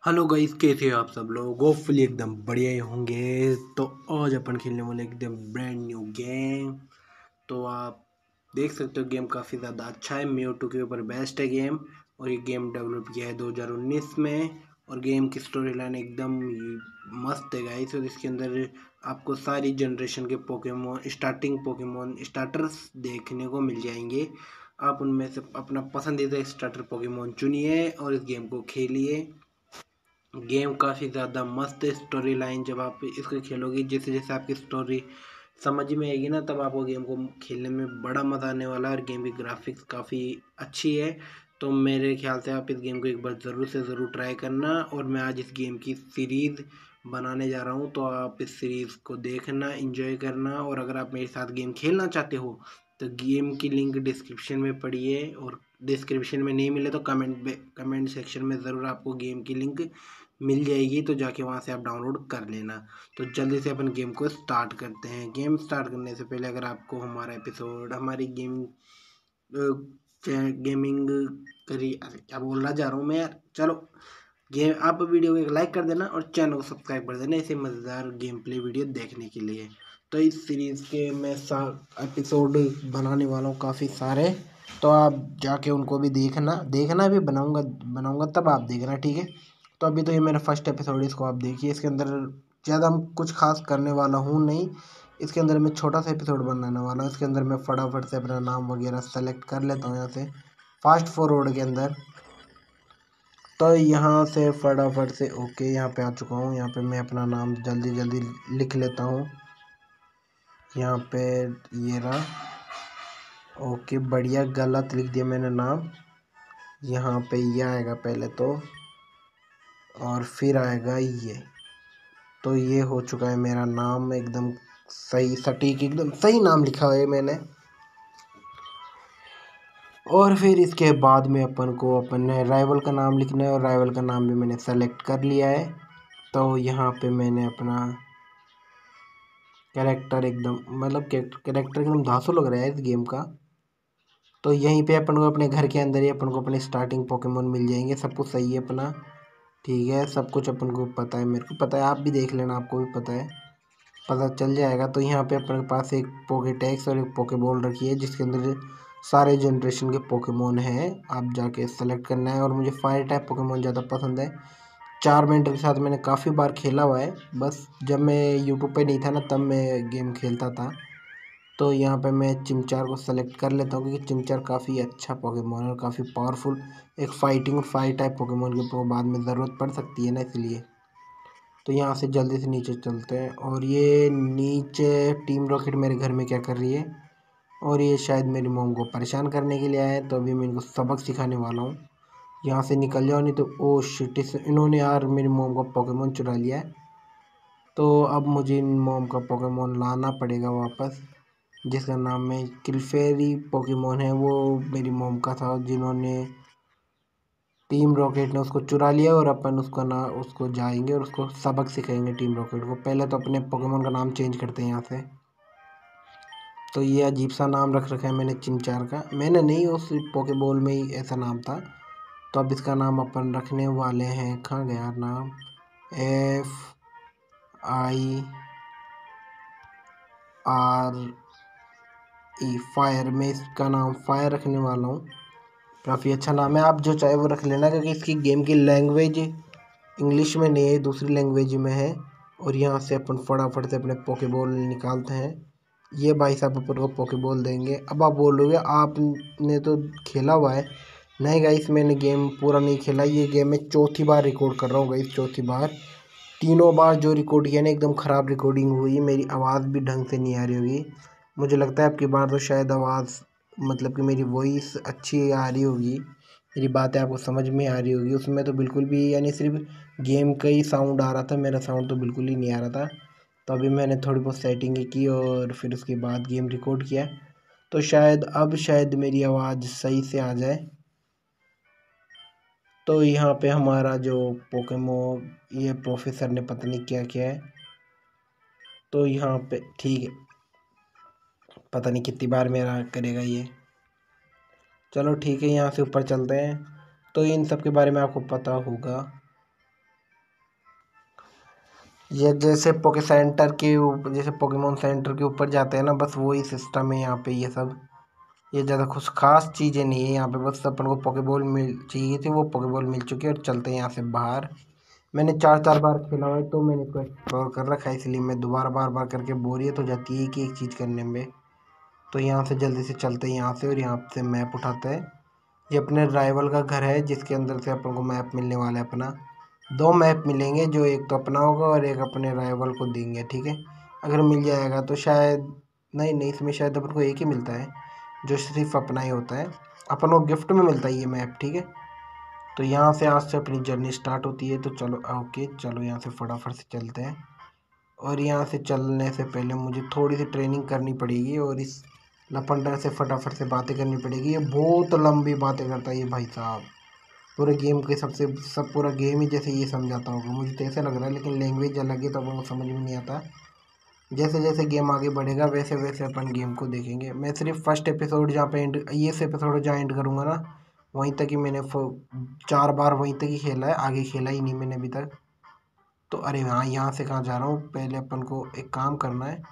Hello guys, कैसे हो आप सब लोग। होपफुली एकदम बढ़िया ही होंगे। तो आज अपन खेलने वाले एकदम ब्रांड न्यू गेम। तो आप देख सकते हो गेम काफ़ी ज़्यादा अच्छा है। म्यू 2 के ऊपर बेस्ट है गेम। और ये गेम डेवलप किया है 2019 में। और गेम की स्टोरी लाइन एकदम मस्त है गाइस। और इसके अंदर आपको सारी जनरेशन के पोकेमोन स्टार्टिंग पोकेमोन स्टार्टर्स देखने को मिल जाएंगे। आप उनमें से अपना पसंदीदा स्टार्टर पोकेमोन चुनिए और इस गेम को खेलिए। गेम काफ़ी ज़्यादा मस्त है। स्टोरी लाइन जब आप इसको खेलोगे, जैसे जैसे आपकी स्टोरी समझ में आएगी ना, तब आपको गेम को खेलने में बड़ा मज़ा आने वाला है। और गेम की ग्राफिक्स काफ़ी अच्छी है। तो मेरे ख्याल से आप इस गेम को एक बार ज़रूर से ज़रूर ट्राई करना। और मैं आज इस गेम की सीरीज़ बनाने जा रहा हूँ, तो आप इस सीरीज़ को देखना, एंजॉय करना। और अगर आप मेरे साथ गेम खेलना चाहते हो तो गेम की लिंक डिस्क्रिप्शन में पड़ी है। और डिस्क्रिप्शन में नहीं मिले तो कमेंट सेक्शन में ज़रूर आपको गेम की लिंक मिल जाएगी, तो जाके वहाँ से आप डाउनलोड कर लेना। तो जल्दी से अपन गेम को स्टार्ट करते हैं। गेम स्टार्ट करने से पहले अगर आपको हमारा एपिसोड हमारी गेमिंग करी, अरे क्या बोलना जा रहा हूँ मैं यार। चलो, गेम आप वीडियो को एक लाइक कर देना और चैनल को सब्सक्राइब कर देना ऐसे मज़ेदार गेम प्ले वीडियो देखने के लिए। तो इस सीरीज़ के मैं एपिसोड बनाने वाला हूँ काफ़ी सारे। तो आप जाके उनको भी देखना देखना भी, बनाऊंगा बनाऊंगा तब आप देखना, ठीक है। तो अभी तो ये मेरा फर्स्ट एपिसोड है, इसको आप देखिए। इसके अंदर ज़्यादा हम कुछ खास करने वाला हूँ नहीं। इसके अंदर मैं छोटा सा एपिसोड बनाने वाला हूँ। इसके अंदर मैं फटाफट से अपना नाम वगैरह सेलेक्ट कर लेता हूँ यहाँ से फास्ट फॉरवर्ड के अंदर। तो यहाँ से फटाफट से ओके, यहाँ पे आ चुका हूँ। यहाँ पे मैं अपना नाम जल्दी जल्दी लिख लेता हूँ। यहाँ पे ये रहा। ओके बढ़िया, गलत लिख दिया मैंने नाम। यहाँ पे ये आएगा पहले तो, और फिर आएगा ये। तो ये हो चुका है मेरा नाम, एकदम सही सटीक एकदम सही नाम लिखा है मैंने। और फिर इसके बाद में अपन को अपने राइवल का नाम लिखना है, और राइवल का नाम भी मैंने सेलेक्ट कर लिया है। तो यहाँ पे मैंने अपना कैरेक्टर एकदम मतलब कैरेक्टर एकदम धांसू लग रहा है इस गेम का। तो यहीं पे अपन को अपने घर के अंदर ही अपन को अपने स्टार्टिंग पोकेमोन मिल जाएंगे। सब कुछ सही है अपना, ठीक है। सब कुछ अपन को पता है, मेरे को पता है, आप भी देख लेना, आपको भी पता है, पता चल जाएगा। तो यहाँ पे अपने पास एक पोकेटेक्स और एक पोकेबॉल रखी है, जिसके अंदर सारे जनरेशन के पोकेमोन हैं। आप जाके सेलेक्ट करना है। और मुझे फायर टाइप पोकेमोन ज़्यादा पसंद है। चारमेंटर के साथ मैंने काफ़ी बार खेला हुआ है, बस जब मैं यूट्यूब पे नहीं था ना तब मैं गेम खेलता था। तो यहाँ पे मैं चिमचार को सेलेक्ट कर लेता हूँ, क्योंकि चिमचार काफ़ी अच्छा पोकेमोन है और काफ़ी पावरफुल एक फाइटिंग और फायर टाइप पोकेमोन की बाद में ज़रूरत पड़ सकती है ना, इसलिए। तो यहाँ से जल्दी से नीचे चलते हैं। और ये नीचे टीम रॉकेट मेरे घर में क्या कर रही है, और ये शायद मेरी मोम को परेशान करने के लिए आया है। तो अभी मैं इनको सबक सिखाने वाला हूँ। यहाँ से निकल जाओ, नहीं तो ओ शिट, इन्होंने यार मेरी मोम का पोकेमोन चुरा लिया है। तो अब मुझे इन मोम का पोकेमोन लाना पड़ेगा वापस, जिसका नाम में किल्फेरी पोकेमोन है। वो मेरी मोम का था, जिन्होंने टीम रॉकेट ने उसको चुरा लिया। और अपन उसको जाएंगे और उसको सबक सिखाएंगे टीम रॉकेट को। पहले तो अपने पोकेमोन का नाम चेंज करते हैं यहाँ से। तो ये अजीब सा नाम रख रखा है मैंने चिमचार का, मैंने नहीं, उस पोकेबॉल में ही ऐसा नाम था। तो अब इसका नाम अपन रखने वाले हैं, कहाँ गया नाम, FIRE, फायर। में इसका नाम फायर रखने वाला हूँ। काफ़ी अच्छा नाम है, आप जो चाहे वो रख लेना, क्योंकि इसकी गेम की लैंग्वेज इंग्लिश में नहीं है, दूसरी लैंग्वेज में है। और यहाँ से अपन फटाफट से अपने पोकेबॉल निकालते हैं। ये भाई साहब अपन को पोकेबॉल देंगे। अब आप बोलोगे आपने तो खेला हुआ है। नहीं गाइस, मैंने गेम पूरा नहीं खेला। ये गेम मैं चौथी बार रिकॉर्ड कर रहा हूँ गाइस, चौथी बार। तीनों बार जो रिकॉर्ड किया ना, एकदम ख़राब रिकॉर्डिंग हुई, मेरी आवाज़ भी ढंग से नहीं आ रही होगी। मुझे लगता है आपकी बार तो शायद आवाज़ मतलब कि मेरी वॉइस अच्छी आ रही होगी, मेरी बातें आपको समझ में आ रही होगी। उसमें तो बिल्कुल भी, यानी सिर्फ गेम का ही साउंड आ रहा था, मेरा साउंड तो बिल्कुल ही नहीं आ रहा था। तो अभी मैंने थोड़ी बहुत सेटिंग की और फिर उसके बाद गेम रिकॉर्ड किया। तो शायद मेरी आवाज़ सही से आ जाए। तो यहाँ पे हमारा जो पोकेमोन, ये प्रोफेसर ने पता नहीं क्या किया है। तो यहाँ पे ठीक है, पता नहीं कितनी बार मेरा करेगा ये। चलो ठीक है, यहाँ से ऊपर चलते हैं। तो इन सब के बारे में आपको पता होगा। ये जैसे पोके सेंटर के ऊपर, जैसे पोकेमोन सेंटर के ऊपर जाते हैं ना, बस वही सिस्टम है यहाँ पे। ये सब ये ज़्यादा कुछ खास चीज़ें नहीं है यहाँ पे, बस अपन को पोकेबॉल मिल चाहिए थी, वो पोकेबॉल मिल चुकी है। और चलते हैं यहाँ से बाहर। मैंने 4 4 बार खेला हुआ है तो मैंने इसको एक्सप्लोर कर रखा है, इसलिए मैं दोबारा बार बार करके बोरियत हो जाती है कि एक चीज़ करने में। तो यहाँ से जल्दी से चलते हैं यहाँ से, और यहाँ से मैप उठाते हैं। ये अपने राइवल का घर है, जिसके अंदर से अपन को मैप मिलने वाला है अपना। 2 मैप मिलेंगे, जो एक तो अपना होगा और एक अपने राइवल को देंगे, ठीक है। अगर मिल जाएगा तो शायद, नहीं नहीं, इसमें शायद अपन को एक ही मिलता है, जो सिर्फ अपना ही होता है। अपन को गिफ्ट में मिलता है ये मैप, ठीक है। तो यहाँ से आज से अपनी जर्नी स्टार्ट होती है। तो चलो, ओके चलो यहाँ से फटाफट से चलते हैं। और यहाँ से चलने से पहले मुझे थोड़ी सी ट्रेनिंग करनी पड़ेगी, और इस लफंडर से फटाफट से बातें करनी पड़ेगी। ये बहुत लंबी बातें करता है ये भाई साहब। पूरे गेम के सबसे सब पूरा गेम ही जैसे ये समझाता होगा, मुझे तो ऐसा लग रहा है, लेकिन लैंग्वेज अलग है तो अपन को समझ में नहीं आता। जैसे जैसे गेम आगे बढ़ेगा वैसे वैसे अपन गेम को देखेंगे। मैं सिर्फ फर्स्ट एपिसोड जहाँ पे एंड, ये एपिसोड जहाँ एंड करूँगा ना, वहीं तक ही मैंने 4 बार वहीं तक ही खेला है, आगे खेला ही नहीं मैंने अभी तक। तो अरे हाँ, यहाँ से कहाँ जा रहा हूँ, पहले अपन को एक काम करना है।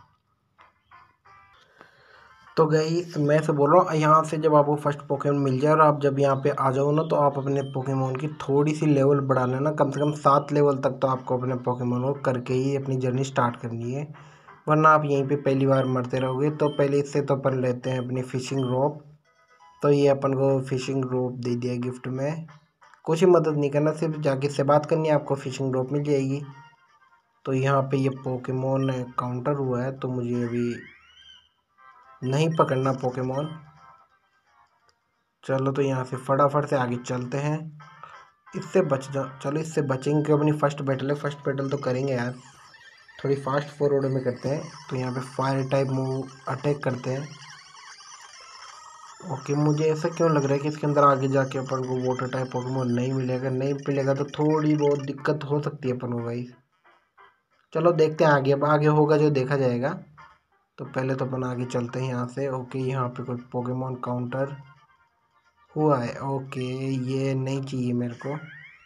तो गाइस मैं से बोल रहा हूँ, यहाँ से जब आपको फर्स्ट पोकेमोन मिल जाए और आप जब यहाँ पे आ जाओ ना, तो आप अपने पोकेमोन की थोड़ी सी लेवल बढ़ा लेना। कम से कम 7 लेवल तक तो आपको अपने पोकेमोन को करके ही अपनी जर्नी स्टार्ट करनी है, वरना आप यहीं पे पहली बार मरते रहोगे। तो पहले इससे तो अपन लेते हैं अपनी फिशिंग रोप। तो ये अपन को फिशिंग रोप दे दिया गिफ्ट में। कुछ ही मदद नहीं करना, सिर्फ जाके इससे बात करनी है, आपको फिशिंग रोप मिल जाएगी। तो यहाँ पे ये पोकेमोन काउंटर हुआ है, तो मुझे अभी नहीं पकड़ना पोकेमोन। चलो तो यहाँ से फटाफट से आगे चलते हैं। इससे बच जा, चलो इससे बचेंगे क्यों, अपनी फर्स्ट बैटल है, फर्स्ट बैटल तो करेंगे यार। थोड़ी फास्ट फॉरवर्ड में करते हैं। तो यहाँ पे फायर टाइप मूव अटैक करते हैं। ओके, मुझे ऐसा क्यों लग रहा है कि इसके अंदर आगे जाके अपन को वाटर टाइप पोकेमोन नहीं मिलेगा। नहीं मिलेगा तो थोड़ी बहुत दिक्कत हो सकती है अपन को भाई। चलो देखते हैं आगे, अब आगे होगा जो देखा जाएगा। तो पहले तो अपन आगे चलते हैं यहाँ से। ओके, यहाँ पे कोई पोकेमोन काउंटर हुआ है। ओके, ये नहीं चाहिए मेरे को।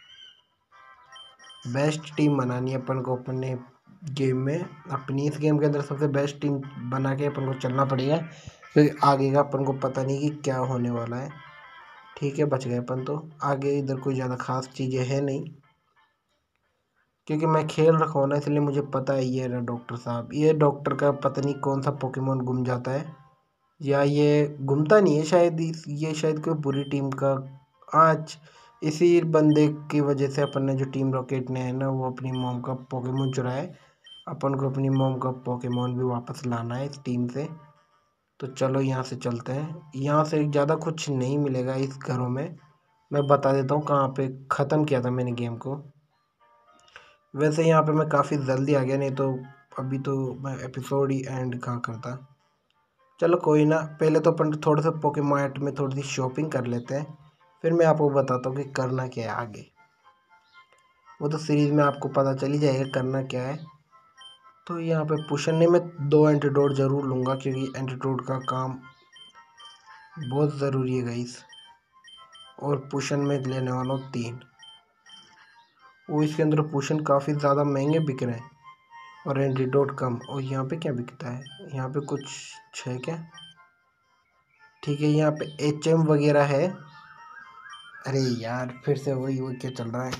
बेस्ट टीम बनानी है अपन को अपने गेम में। अपनी इस गेम के अंदर सबसे बेस्ट टीम बना के अपन को चलना पड़ेगा, फिर आगे का अपन को पता नहीं कि क्या होने वाला है। ठीक है, बच गए अपन तो। आगे इधर कोई ज़्यादा खास चीज़ें है नहीं, क्योंकि मैं खेल रखा हूँ ना, इसलिए मुझे पता है। ये रहा डॉक्टर साहब, ये डॉक्टर का पता नहीं कौन सा पोकेमोन गुम जाता है, या ये घूमता नहीं है शायद। ये शायद कोई बुरी टीम का, आज इसी बंदे की वजह से अपन ने, जो टीम रॉकेट ने है ना, वो अपनी मॉम का पोकेमोन चुराया है। अपन को अपनी मॉम का पोकेमोन भी वापस लाना है इस टीम से। तो चलो यहाँ से चलते हैं। यहाँ से ज़्यादा कुछ नहीं मिलेगा इस घरों में। मैं बता देता हूँ कहाँ पे ख़त्म किया था मैंने गेम को। वैसे यहाँ पे मैं काफ़ी जल्दी आ गया, नहीं तो अभी तो मैं एपिसोड ही एंड कहाँ करता। चलो कोई ना, पहले तो अपन थोड़ा सा पोकेमार्ट में थोड़ी सी शॉपिंग कर लेते हैं, फिर मैं आपको बताता हूँ कि करना क्या है आगे। वो तो सीरीज़ में आपको पता चल ही जाएगा करना क्या है। तो यहाँ पे पुशन ने मैं 2 एंटीडोट ज़रूर लूँगा, क्योंकि एंटीडोट का काम बहुत ज़रूरी है गाइस। और पुशन में लेने वाला हूँ 3। वो इसके अंदर पुशन काफ़ी ज़्यादा महंगे बिक रहे हैं, और एंटीडोट कम। और यहाँ पे क्या बिकता है, यहाँ पे कुछ है क्या? ठीक है, यहाँ पे HM वगैरह है। अरे यार, फिर से वही वो क्या चल रहा है।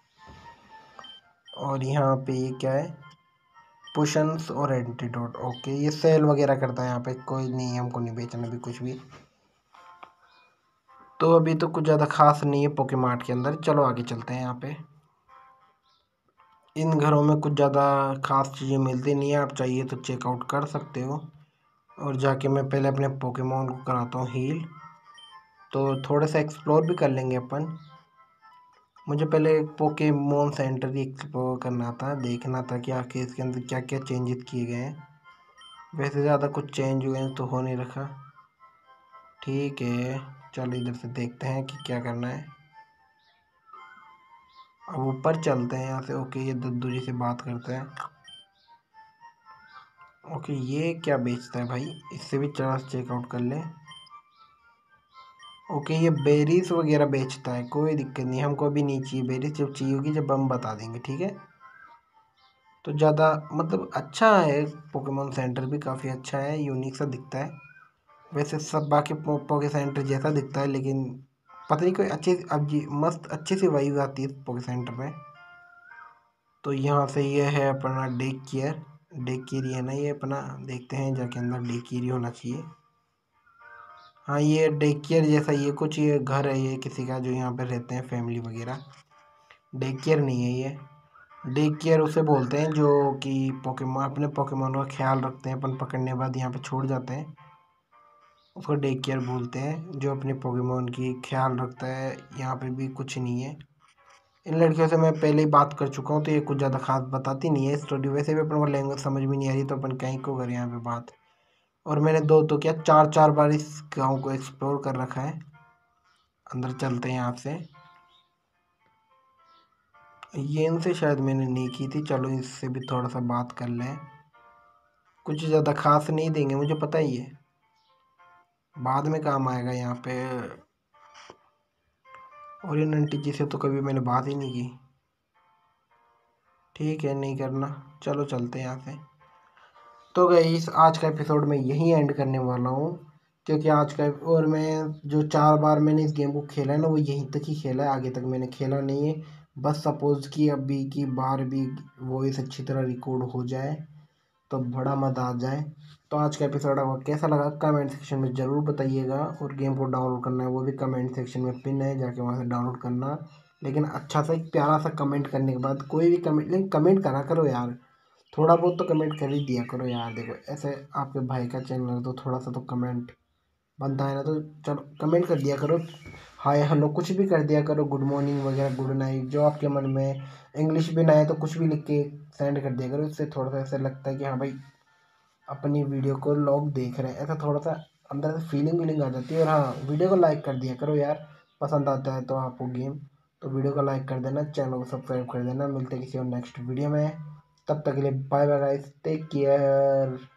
और यहाँ पे ये क्या है, पुशंस और एंटीडोट। ओके, ये सेल वगैरह करता है यहाँ पे। कोई नहीं, हमको नहीं बेचना भी कुछ भी। तो अभी तो कुछ ज़्यादा खास नहीं है पोकेमार्ट के अंदर। चलो आगे चलते हैं। यहाँ पे इन घरों में कुछ ज़्यादा खास चीज़ें मिलती नहीं है, आप चाहिए तो चेकआउट कर सकते हो। और जाके मैं पहले अपने पोकेमोन को कराता हूँ हील, तो थोड़ा सा एक्सप्लोर भी कर लेंगे अपन। मुझे पहले पोकेमोन सेंटर ही एक्सप्लोर करना था, देखना था कि आखिर इसके अंदर क्या क्या चेंजेस किए गए हैं। वैसे ज़्यादा कुछ चेंज हुए हैं तो हो नहीं रखा। ठीक है, चलो इधर से देखते हैं कि क्या करना है। अब ऊपर चलते हैं यहाँ से। ओके, ये दद्दू जी से बात करते हैं। ओके, ये क्या बेचता है भाई, इससे भी चला चेकआउट कर ले। ओके, ये बेरीज वगैरह बेचता है, कोई दिक्कत नहीं, हमको अभी नहीं चाहिए बेरीज। जब चाहिए होगी जब हम बता देंगे, ठीक है। तो ज़्यादा मतलब अच्छा है, पोकेमोन सेंटर भी काफ़ी अच्छा है, यूनिक सा दिखता है। वैसे सब बाकी पोके सेंटर जैसा दिखता है, लेकिन पता नहीं कोई अच्छी अब जी मस्त अच्छी सी वाइब आती है पोके सेंटर में। तो यहाँ से ये है अपना डे केयर है ना ये अपना, देखते हैं जाके अंदर डे केयर ही होना चाहिए। हाँ ये डे केयर जैसा ये कुछ ये घर है ये किसी का जो यहाँ पे रहते हैं फैमिली वगैरह। डे केयर नहीं है ये, डे केयर उसे बोलते हैं जो कि पोकेमोन अपने पोकेमोन का ख्याल रखते हैं, अपन पकड़ने के बाद यहाँ पे छोड़ जाते हैं, उसको डे केयर बोलते हैं। जो अपने पोकेमोन की ख्याल रखता है, यहाँ पे भी कुछ नहीं है। इन लड़कियों से मैं पहले ही बात कर चुका हूँ, तो ये कुछ ज़्यादा खास बताती नहीं है स्टोरी। वैसे भी अपन को लैंग्वेज समझ में नहीं आ रही, तो अपन कहीं को करें यहाँ पे बात। और मैंने दो तो क्या चार चार बार इस गाँव को एक्सप्लोर कर रखा है। अंदर चलते हैं यहाँ से, ये इनसे शायद मैंने नहीं की थी, चलो इससे भी थोड़ा सा बात कर लें। कुछ ज़्यादा खास नहीं देंगे मुझे पता ही है, बाद में काम आएगा यहाँ पे। और इन आंटी जी से तो कभी मैंने बात ही नहीं की। ठीक है नहीं करना, चलो चलते हैं यहाँ से। तो गाइस आज का एपिसोड मैं यहीं एंड करने वाला हूँ, क्योंकि आज का और मैं जो 4 बार मैंने इस गेम को खेला है ना, वो यहीं तक ही खेला है, आगे तक मैंने खेला नहीं है। बस सपोज़ कि अभी की बार भी वॉइस अच्छी तरह रिकॉर्ड हो जाए तो बड़ा मज़ा आ जाए। तो आज का एपिसोड आपको कैसा लगा कमेंट सेक्शन में ज़रूर बताइएगा, और गेम को डाउनलोड करना है वो भी कमेंट सेक्शन में पिन है, जाके वहाँ से डाउनलोड करना। लेकिन अच्छा सा एक प्यारा सा कमेंट करने के बाद कोई भी कमेंट, लेकिन कमेंट करा करो यार, थोड़ा बहुत तो कमेंट कर ही दिया करो यार। देखो ऐसे आपके भाई का चैनल है तो थोड़ा सा तो कमेंट बनता है ना, तो चलो कमेंट कर दिया करो, हाय हेलो कुछ भी कर दिया करो, गुड मॉर्निंग वगैरह गुड नाइट जो आपके मन में। इंग्लिश भी ना है तो कुछ भी लिख के सेंड कर दिया करो, इससे थोड़ा सा ऐसा लगता है कि हाँ भाई अपनी वीडियो को लोग देख रहे हैं, ऐसा थोड़ा सा अंदर से फीलिंग आ जाती है। और हाँ वीडियो को लाइक कर दिया करो यार, पसंद आता है तो आपको गेम, तो वीडियो को लाइक कर देना, चैनल को सब्सक्राइब कर देना। मिलते हैं किसी और नेक्स्ट वीडियो में, तब तक के लिए bye bye guys, take care.